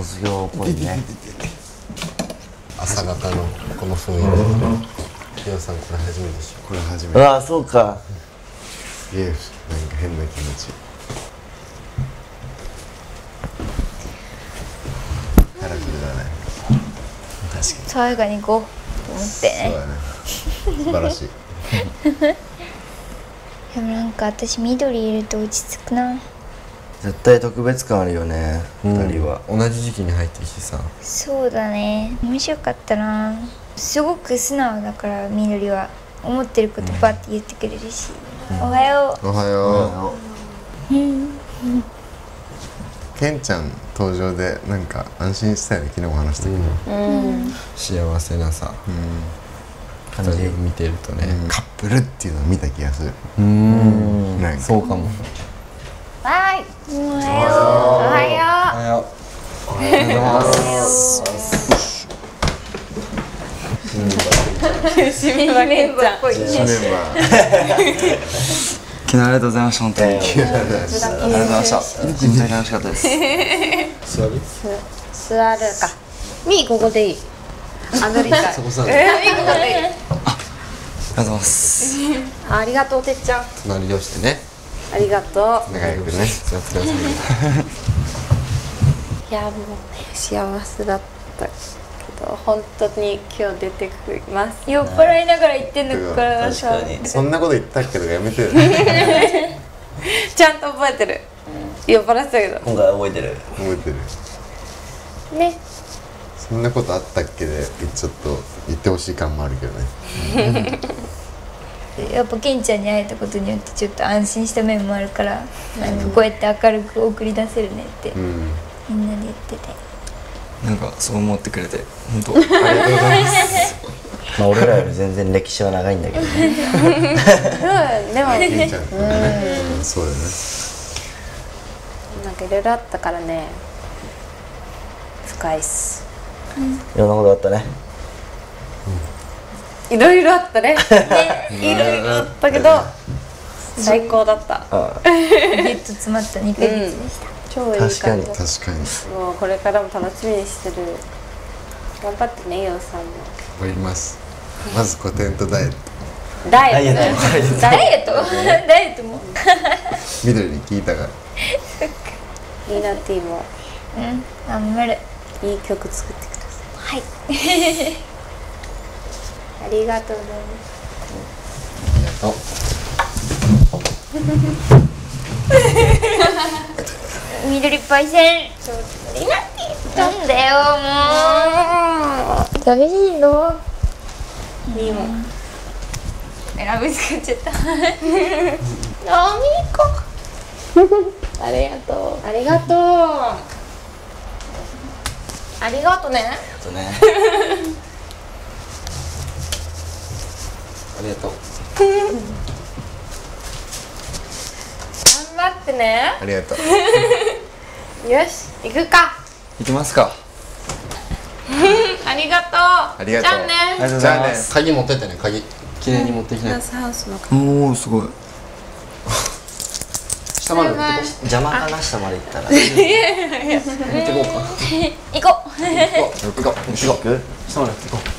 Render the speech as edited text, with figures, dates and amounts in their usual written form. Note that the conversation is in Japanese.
卒業っぽいね。 朝方のこの雰囲気。レオさんこれ初めてでしょ。これ初めて。 ああそうか。 すげえなんか変な気持ち。カラフルだね。 確かに。 爽やかに行こうと思ってね。 そうだね。素晴らしい。 でもなんか私緑いると落ち着くな。 絶対特別感あるよね、2人は。 同じ時期に入ってきてさ。 そうだね、面白かったな。すごく素直だから緑は思ってることバッて言ってくれるし、おはよおはよう。ケンちゃん登場でなんか安心したよね。昨日も話したけど、幸せなさ感じ見てるとね、カップルっていうのを見た気がする。なんかそうかも。 はい、おはよう、おはよう。 おはようございます締めはケンちゃん。 新メンバー。 昨日ありがとうございました。本当にありがとうございました。本当に楽しかったです。 座るか。みーここでいい。あのりかい。 そこさ、 みーここでいい。 ありがとうございます。 ありがとうてっちゃん。 隣同士でね、 ありがとう。 仲良くね、座ってください。 いやもうね幸せだったけど本当に今日出てくります。 酔っ払いながら言ってんのからさ。 確かに。 そんなこと言ったっけどやめてよ。 ちゃんと覚えてる。酔っ払ってたけど。 今回覚えてる。 覚えてる。 ね。 そんなことあったっけでちょっと言ってほしい感もあるけどね。 やっぱケンちゃんに会えたことによってちょっと安心した面もあるから、なんかこうやって明るく送り出せるねってみんなで言ってて。 なんかそう思ってくれて本当ありがとうございます。 まあ俺らより全然歴史は長いんだけどね。 でもケンちゃんとかね、そうだよね。 なんかいろいろあったからね。深いっす。 いろんなことあったね。 いろいろあったね。いろいろあったけど最高だった。 ギュッと詰まった2ヶ月でした。 超いい感じだった。 確かに。 もうこれからも楽しみにしてる。頑張ってね、イオさんも。 頑張ります。まずコテンとダイエット。 ダイエット。 ダイエットダイエットも緑に聞いたから。 リーナティも頑張る。 いい曲作ってくださはい。 い。ありがとうございます。 緑パイセン。なんだよもう。寂しいの。 みーも。 ラブ使っちゃった。 あ、みーこ。ありがとう。ありがとう。ありがとね。 あとね。 ありがとう。 頑張ってね。 ありがとう。 よし、行くか。 行きますか。 ありがとう。 ありがとう。 じゃあね。 ありがとうごじゃあね、 ざいます。 鍵持ってってね、鍵。 綺麗に持ってきない。 ハウスのおおすごい。 下まで持ってこ邪魔かな、下まで行ったら。 行ってこうか。 行こう。 う。行こう。 行く？ 下まで行ってこう。